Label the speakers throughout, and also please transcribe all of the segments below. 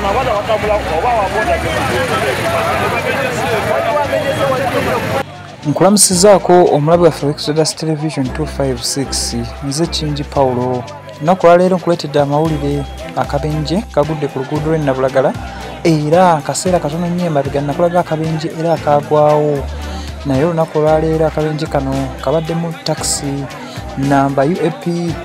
Speaker 1: Nkulamusizaako omulabi waffe Exodus Television 256 nze Kingi Paulo. Lunaku lwaleero nkuleetedde amawulire akabenje kagudde ku luguudo lw'e Nabulagala era akaseera katono nnyo emabega nakulaga akabenje era akaagwawo. Naye olunaku lwaleero akabenje kano kabaddemu taxi namba UAP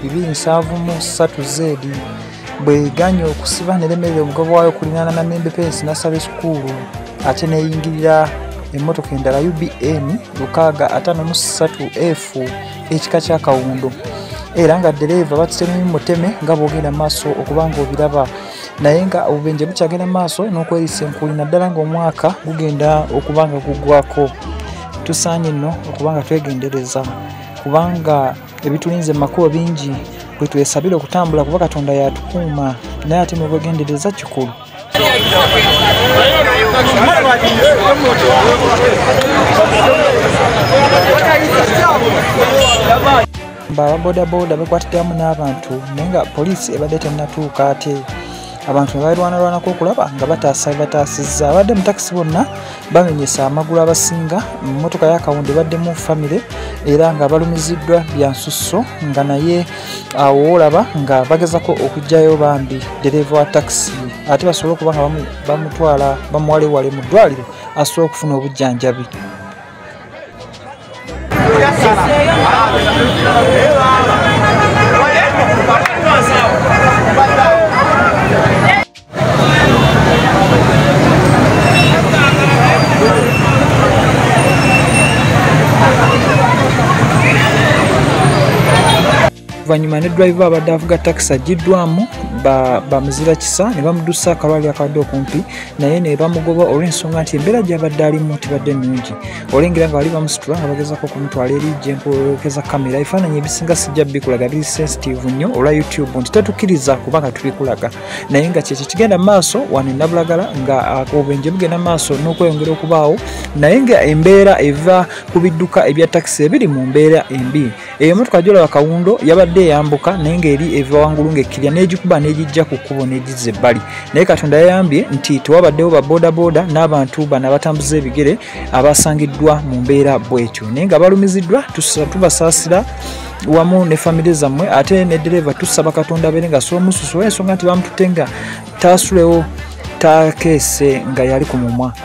Speaker 1: 273Z bweganye okusiba neremerera omugobo waayo kulinaana na Membe Pensi Nursery School ate neeyingirira emmotoka endala UBN 653F ekika kya Kawundo era nga ddereeva batutemu muteme nga bwogenda maaso okubanga obiraba naye nga obubenje bukyagenda maaso n'okweriisa enkuli naddala ng'omwaka gugenda okubanga guggwako. Tusaanye nno okubanga twegendereza kubanga ebitulinze mu makubo bingi bwe twesabira okutambula kuba Katonda yatukuuma naye ate n'obwegendereza kikulu. Ababodaboda bakwatiddwamu n'abantu naye nga poliisi ebadde tennatuuka ate abantu nebalwanalwanako okulaba nga bataasizza abadde mu takisi bonna bamenyesa amagulu abasinga mu mmotoka ya Kawundo ebaddemu famire era nga balumiziddwa bya nsusso nga naye awo olaba nga bagezako okugjayo bambi dereeva wa takisi ate basobole okuba nga bamutwala bamuwalewale mu ddwaliro asobola okufuna obujjanjabi. Oluvannyuma ne driver abadde avuga takisi agiddwamu bamuzira kisa ne bamudusa akalwaliro akabadde okumpi naye ne bamugoba olw'ensonga nti embeera gy'abadde alimu tibadde nnungi. Olengera nga bali bamusitula nga bagezaako okumutwala eri gy'empolokeza kamera ebifaananyi ebisinga sijja bikulaga biri sensitive nnyo olwa YouTube nti tetukkiriza kubanga tubikulaga naye nga kyekyo kigenda mu maaso wano e Nabulagala nga obubenje bugenda mu maaso n'okweyongera okubaawo naye nga embeera eva ku bidduka ebya takisi ebiri mu mbeera embi. Emmotoka gy'olaba Kawundo yabadde eyambuka naye ng'eri eva wangulu ng'ekkirya n'egikuba n'egijja ku kkubo n'egizza ebbali naye Katonda yayambye nti tewabaddewo babodaboda n'abantu bano abatambuza ebigere abasangiddwa mu mbeera bwetyo naye nga balumiziddwa tubasaasira wamu ne famire zammwe ate ne ddereeva tusaba Katonda abeere nga asoomususu olw'ensonga nti bamutute nga taasulewo takeese nga yali ku mumwa.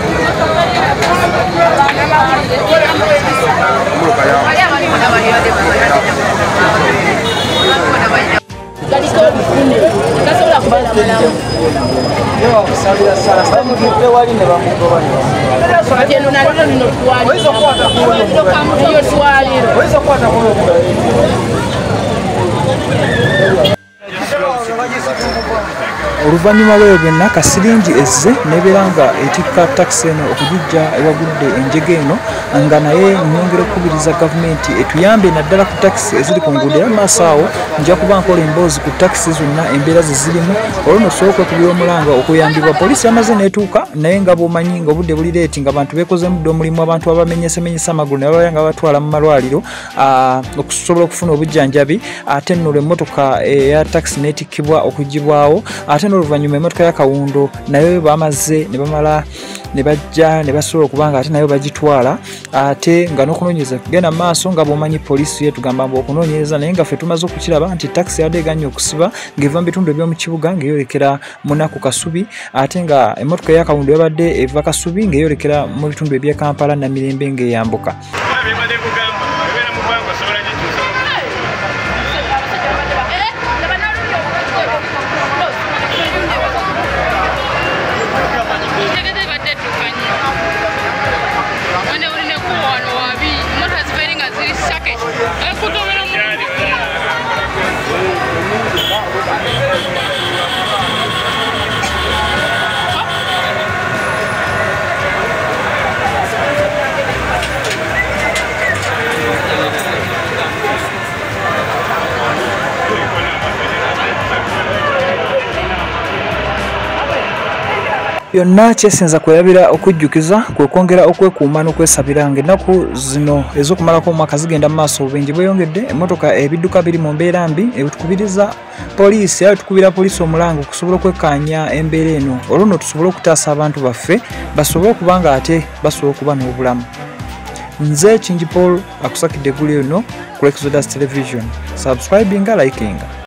Speaker 1: Oluvannyuma lw'ebyo byonna kasiringi ezze nebeera nga etikka takisi eno okugijja ewagudde enjega eno nga naye nnyongera okukubiriza gavumenti etuyambe naddala ku takisi eziri ku nguudo era maaso awo nja kuba nkola emboozi ku takisi zonna embeera ze zirimu olwo nosobola okwekubira omulanga okuyambibwa. Poliisi yamaze n'etuuka naye nga bw'omanyi ng'obudde buli leeti ng'abantu beekozeemu dde omulimu abantu abamenyesemenyesa amagulu ne babaya nga batwala mu malwaliro okusobola okufuna obujjanjabi ate nno emmotoka eya takisi n'etikkibwa okugibwawo ate n'oluvannyuma emmotoka ya Kawundo nayo bamaze ne bamala ne bajja ne basobola okubanga ate nayo bagitwala ate nga n'okunoonyereza kugenda mu maaso nga bw'omanyi poliisi yetugamba mbu okunoonyereza naye nga ffe tumaze okukiraba nti takisi yadde eganye okusiba ng'eva mu bitundu eby'omu kibuga ng'eyolekera Munaku Kasubi ate nga emmotoka ya Kawundo yabadde eva Kasubi ng'eyolekera mu bitundu eby'e Kampala na Mirembe ng'eyambuka. Byonna kyesinza kweyabira okujjukiza kwe kwongera okwekuuma n'okwesabira ng'ennaku zino ez'okumalako omwaka zigenda mu maaso obwengi bweyongedde emmotoka ebidduka biri mu mbeera mbi ebitukubiriza poliisi ayo tukubira poliisi omulango okusobola okwekkaanya embeera eno olwo nno tusobole okutaasa abantu baffe basobole okuba nga ate basobola okuba n'obulamu. Nze Kingi Paul akusakidde eggulu eno ku Exodus Television. Subscribinga, likinga.